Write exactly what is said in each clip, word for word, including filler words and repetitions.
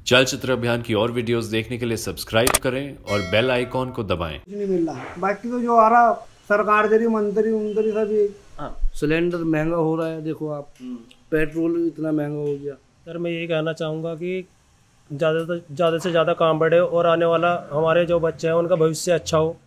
चलचित्र अभियान की और वीडियोस देखने के लिए सब्सक्राइब करें और बेल आइकॉन को दबाएं। कुछ नहीं मिल रहा, बाकी तो जो आ रहा सरकार जरी मंत्री उंतरी सब ये सिलेंडर महंगा हो रहा है। देखो आप, पेट्रोल इतना महंगा हो गया। सर मैं यही कहना चाहूँगा कि ज़्यादा से ज़्यादा से ज़्यादा काम बढ़े और आने वाला हमारे जो बच्चे हैं उनका भविष्य अच्छा हो।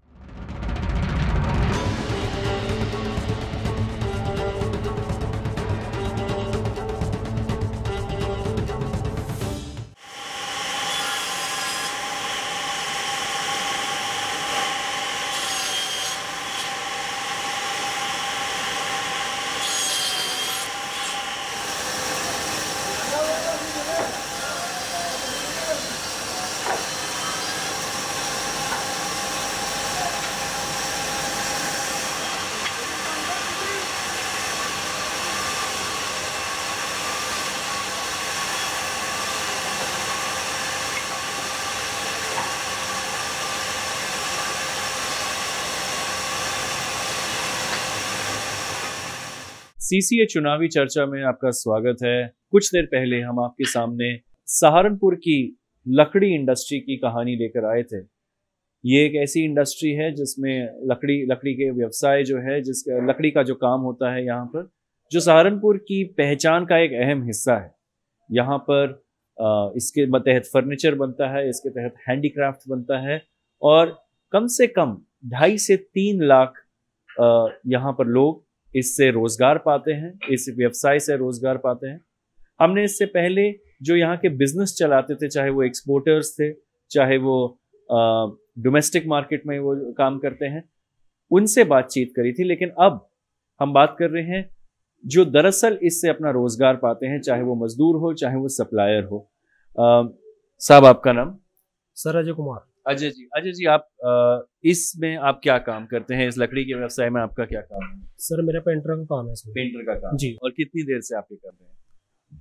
सीसीए चुनावी चर्चा में आपका स्वागत है। कुछ देर पहले हम आपके सामने सहारनपुर की लकड़ी इंडस्ट्री की कहानी लेकर आए थे। ये एक ऐसी इंडस्ट्री है जिसमें लकड़ी लकड़ी के व्यवसाय जो है, जिस लकड़ी का जो काम होता है यहाँ पर, जो सहारनपुर की पहचान का एक अहम हिस्सा है। यहाँ पर इसके तहत फर्नीचर बनता है, इसके तहत हैंडीक्राफ्ट बनता है और कम से कम ढाई से तीन लाख यहाँ पर लोग इससे रोजगार पाते हैं, इस व्यवसाय से रोजगार पाते हैं। हमने इससे पहले जो यहाँ के बिजनेस चलाते थे, चाहे वो एक्सपोर्टर्स थे, चाहे वो डोमेस्टिक मार्केट में वो काम करते हैं, उनसे बातचीत करी थी। लेकिन अब हम बात कर रहे हैं जो दरअसल इससे अपना रोजगार पाते हैं, चाहे वो मजदूर हो, चाहे वो सप्लायर हो। साहब, आपका नाम? सर अजय कुमार। अजय जी, अजय जी आप इसमें आप क्या काम करते हैं? इस लकड़ी के व्यवसाय में आपका क्या काम है? सर मेरा पेंटर का काम है इसमें। पेंटर का काम जी। और कितनी देर से आप ये कर रहे हैं?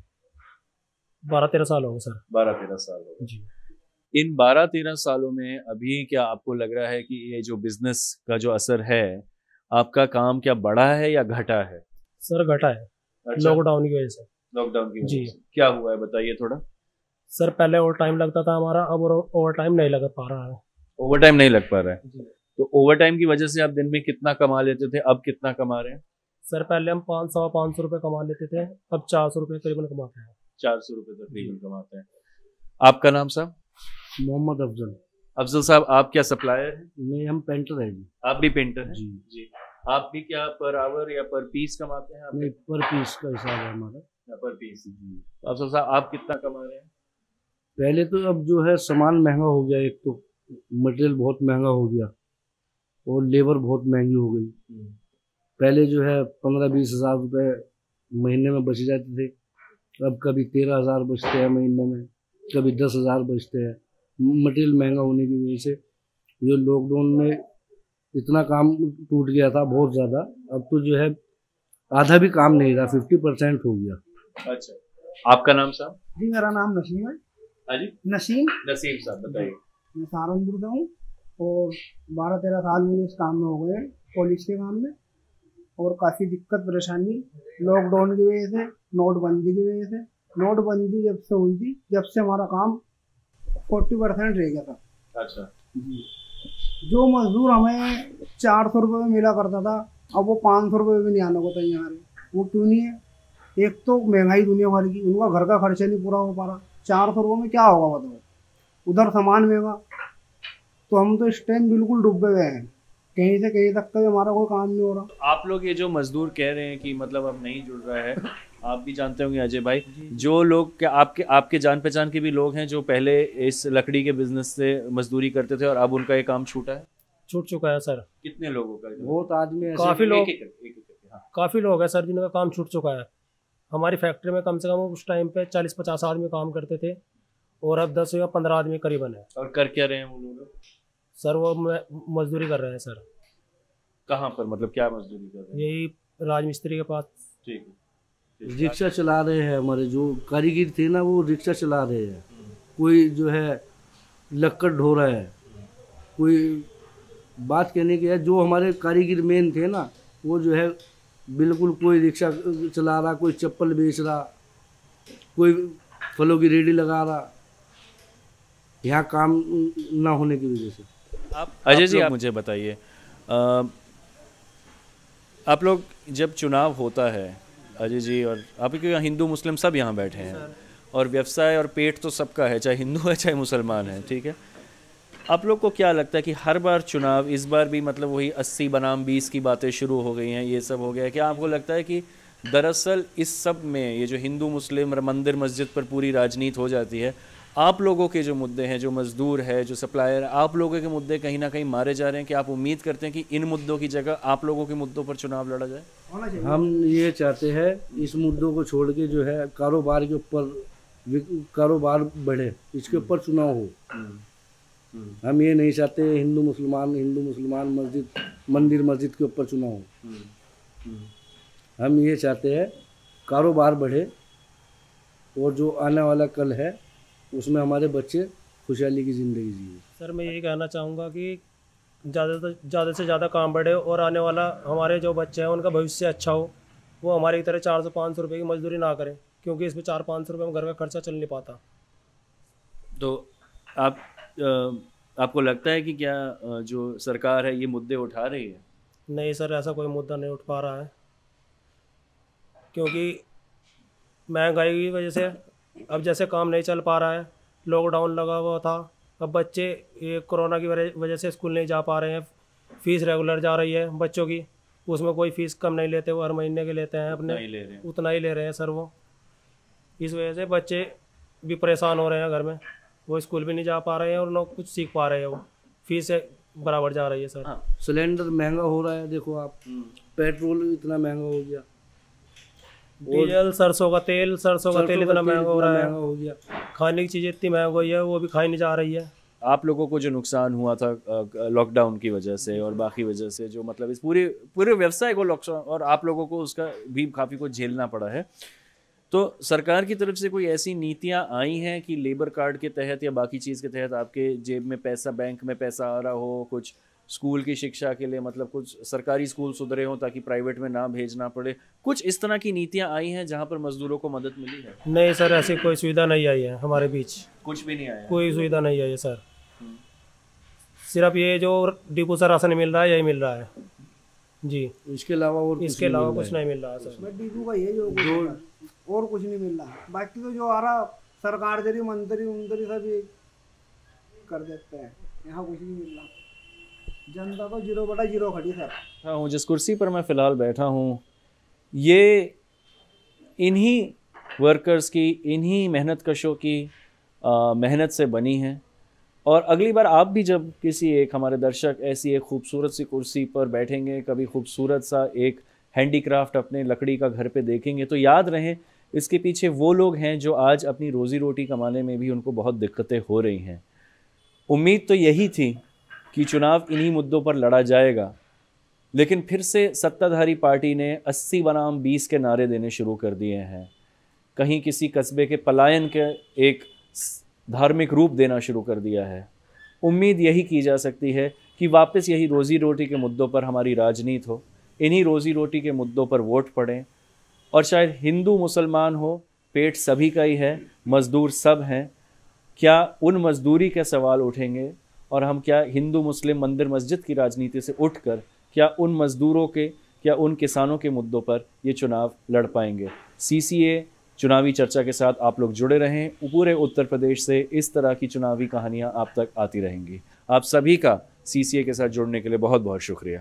बारह तेरह साल हो गए सर। बारह तेरह साल हो गए जी। इन बारह तेरह सालों में अभी क्या आपको लग रहा है कि ये जो बिजनेस का जो असर है, आपका काम क्या बढ़ा है या घटा है? सर घटा है। अच्छा। लॉकडाउन की वजह से। लॉकडाउन की वजह जी। से क्या हुआ है, बताइए थोड़ा। सर पहले ओवर टाइम लगता था हमारा, अब ओवर टाइम नहीं लग पा रहा है। ओवर टाइम नहीं लग पा रहा है? जी। तो ओवर टाइम की वजह से आप दिन में कितना कमा लेते थे, अब कितना कमा रहे हैं? सर पहले हम पाँच सौ पाँच सौ रुपये कमा लेते थे, अब चार सौ रुपये करीबन कमाते हैं। चार सौ रुपये तकरीबन कमाते हैं। आपका नाम साहब? मोहम्मद अफजल। अफजल साहब, आप क्या सप्लायर हैं? नहीं, हम पेंटर हैं जी। आप भी पेंटर हैं? जी जी। आप भी क्या पर आवर या पर पीस कमाते हैं? आप नहीं, पर पीस का हिसाब है हमारा। या पर पीस जी। अफजल साहब, आप कितना कमा रहे हैं? पहले तो अब जो है सामान महंगा हो गया, एक तो मटेरियल बहुत महंगा हो गया और लेबर बहुत महंगी हो गई। पहले जो है पंद्रह बीस हजार रुपये महीने में बच जाते थे, अब कभी तेरह हजार बचते हैं महीने में, कभी दस हजार बचते हैं। मटेरियल महंगा होने की वजह से जो लॉकडाउन में इतना काम टूट गया था बहुत ज़्यादा, अब तो जो है आधा भी काम नहीं रहा, फिफ्टी परसेंट हो गया। अच्छा, आपका नाम साहब? जी मेरा नाम नसीम है। हाँ जी, नसीम नसीम साहब बताइए। मैं सहारनपुर का हूँ और बारह तेरह साल मुझे इस काम में हो गए, पॉलिश के काम में। और काफ़ी दिक्कत परेशानी लॉकडाउन की वजह से, नोटबंदी की वजह से। नोटबंदी जब से हुई थी, जब से हमारा काम फोर्टी परसेंट रह गया था। अच्छा। जो मजदूर हमें चार सौ रुपये में मिला करता था, अब वो पाँच सौ रुपये भी नहीं आने को तैयार है। वो क्यों नहीं है? एक तो महंगाई दुनिया भर की, उनका घर का खर्चा नहीं पूरा हो पा रहा। चार सौ रुपये में क्या होगा बताओ? उधर सामान महंगा, तो हम तो इस टाइम बिल्कुल डूबे हुए हैं। कहीं से कहीं तक का भी हमारा कोई काम नहीं हो रहा। आप लोग ये जो मजदूर कह रहे हैं कि मतलब अब नहीं जुड़ रहा है, आप भी जानते होंगे अजय भाई, जो लोग क्या आपके आपके जान पहचान के भी लोग हैं जो पहले इस लकड़ी के बिजनेस से मजदूरी करते थे और अब उनका ये काम छूटा है? छूट चुका है सर। कितने लोगों का? बहुत आदमी ऐसे- काफी लोग, एक एक, एक एक, हाँ। काफी लोग हैं सर जिनका काम छूट चुका है। हमारी फैक्ट्री में कम से कम उस टाइम पे चालीस पचास आदमी काम करते थे और अब दस या पंद्रह आदमी करीबन है। और कर क्या रहे हैं वो लोग? सर वो मजदूरी कर रहे हैं सर। कहाँ पर, मतलब क्या मजदूरी कर रहे हैं? यही राजमिस्त्री के पास। ठीक है। रिक्शा चला रहे हैं, हमारे जो कारीगर थे ना वो रिक्शा चला रहे हैं। कोई जो है लक्कड़ ढो रहा है, कोई बात कहने की है, जो हमारे कारीगर मेन थे ना वो जो है बिल्कुल, कोई रिक्शा चला रहा, कोई चप्पल बेच रहा, कोई फलों की रेडी लगा रहा, यहाँ काम ना होने की वजह से। आप अजय जी, आप मुझे बताइए, आप लोग जब चुनाव होता है, अजय जी और आप क्योंकि हिंदू मुस्लिम सब यहाँ बैठे हैं और व्यवसाय और पेट तो सबका है, चाहे हिंदू है चाहे मुसलमान है, ठीक है। आप लोग को क्या लगता है कि हर बार चुनाव, इस बार भी मतलब वही अस्सी बनाम बीस की बातें शुरू हो गई हैं, ये सब हो गया है? क्या आपको लगता है कि दरअसल इस सब में ये जो हिंदू मुस्लिम मंदिर मस्जिद पर पूरी राजनीति हो जाती है, आप लोगों के जो मुद्दे हैं, जो मजदूर है, जो सप्लायर, आप लोगों के मुद्दे कहीं ना कहीं मारे जा रहे हैं? कि आप उम्मीद करते हैं कि इन मुद्दों की जगह आप लोगों के मुद्दों पर चुनाव लड़ा जाए? हम ये चाहते हैं इस मुद्दों को छोड़ के जो है कारोबार के ऊपर, कारोबार बढ़े, इसके ऊपर चुनाव हो। हम ये नहीं चाहते हिंदू मुसलमान हिंदू मुसलमान मस्जिद मंदिर मस्जिद के ऊपर चुनाव हो। हम ये चाहते हैं कारोबार बढ़े और जो आने वाला कल है उसमें हमारे बच्चे खुशहाली की ज़िंदगी जिए। सर मैं यही कहना चाहूँगा कि ज़्यादा से ज़्यादा से ज़्यादा काम बढ़े और आने वाला हमारे जो बच्चे हैं उनका भविष्य अच्छा हो। वो हमारी तरह चार सौ पाँच सौ रुपये की मजदूरी ना करें, क्योंकि इसमें चार पाँच सौ रुपये में घर का खर्चा चल नहीं पाता। तो आप आ, आपको लगता है कि क्या जो सरकार है ये मुद्दे उठा रही है? नहीं सर, ऐसा कोई मुद्दा नहीं उठ पा रहा है, क्योंकि महंगाई की वजह से अब जैसे काम नहीं चल पा रहा है। लॉकडाउन लगा हुआ था, अब बच्चे ये कोरोना की वजह से स्कूल नहीं जा पा रहे हैं। फीस रेगुलर जा रही है बच्चों की, उसमें कोई फीस कम नहीं लेते, वो हर महीने के लेते हैं अपने, नहीं ले रहे हैं। उतना ही ले रहे हैं सर वो। इस वजह से बच्चे भी परेशान हो रहे हैं घर में, वो स्कूल भी नहीं जा पा रहे हैं और ना कुछ सीख पा रहे हैं, वो फीस बराबर जा रही है सर। हाँ। सिलेंडर महंगा हो रहा है, देखो आप, पेट्रोल इतना महंगा हो गया, डीजल, सरसों का तेल सरसों का तेल इतना महंगा हो रहा है, हो गया, खाने की चीज़ें इतनी महंगी हुई है वो भी खाई नहीं जा रही है। आप लोगों को जो नुकसान हुआ था लॉकडाउन की वजह से और बाकी वजह से, जो मतलब इस पूरे पूरे व्यवसाय को लॉकडाउन, और आप लोगों को उसका भी काफ़ी कुछ झेलना पड़ा है, तो सरकार की तरफ से कोई ऐसी नीतियां आई हैं कि लेबर कार्ड के तहत या बाकी चीज़ के तहत आपके जेब में पैसा, बैंक में पैसा आ रहा हो, कुछ स्कूल की शिक्षा के लिए, मतलब कुछ सरकारी स्कूल सुधरे हों ताकि प्राइवेट में ना भेजना पड़े, कुछ इस तरह की नीतियां आई हैं जहां पर मजदूरों को मदद मिली है? नहीं सर, ऐसी कोई सुविधा नहीं आई है हमारे बीच, कुछ भी नहीं आया, कोई सुविधा नहीं आई है सर। सिर्फ ये जो डिपो से राशन मिल रहा है यही मिल रहा है जी, इसके अलावा और इसके अलावा कुछ नहीं मिल रहा है सर। डिपो का ये जो कुछ और कुछ नहीं मिल रहा, बाकी तो जो आ रहा सरकार जरी मंत्री मंत्री सभी कर देते हैं, यहाँ कुछ नहीं मिल रहा। जनता तो जीरो बटा जीरो खड़ी सर। हाँ हूँ, जिस कुर्सी पर मैं फ़िलहाल बैठा हूँ, ये इन्हीं वर्कर्स की, इन्हीं मेहनत कशों की आ, मेहनत से बनी है। और अगली बार आप भी जब किसी एक हमारे दर्शक ऐसी एक खूबसूरत सी कुर्सी पर बैठेंगे, कभी खूबसूरत सा एक हैंडीक्राफ्ट अपने लकड़ी का घर पे देखेंगे, तो याद रहे इसके पीछे वो लोग हैं जो आज अपनी रोज़ी रोटी कमाने में भी उनको बहुत दिक्कतें हो रही हैं। उम्मीद तो यही थी कि चुनाव इन्हीं मुद्दों पर लड़ा जाएगा, लेकिन फिर से सत्ताधारी पार्टी ने अस्सी बनाम बीस के नारे देने शुरू कर दिए हैं। कहीं किसी कस्बे के पलायन के एक धार्मिक रूप देना शुरू कर दिया है। उम्मीद यही की जा सकती है कि वापस यही रोज़ी रोटी के मुद्दों पर हमारी राजनीति हो, इन्हीं रोज़ी रोटी के मुद्दों पर वोट पड़ें, और शायद हिंदू मुसलमान हो, पेट सभी का ही है, मज़दूर सब हैं। क्या उन मज़दूरी के सवाल उठेंगे और हम क्या हिंदू मुस्लिम मंदिर मस्जिद की राजनीति से उठकर क्या उन मज़दूरों के, क्या उन किसानों के मुद्दों पर ये चुनाव लड़ पाएंगे? सीसीए चुनावी चर्चा के साथ आप लोग जुड़े रहें। पूरे उत्तर प्रदेश से इस तरह की चुनावी कहानियां आप तक आती रहेंगी। आप सभी का सीसीए के साथ जुड़ने के लिए बहुत बहुत शुक्रिया।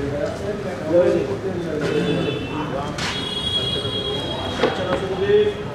चलो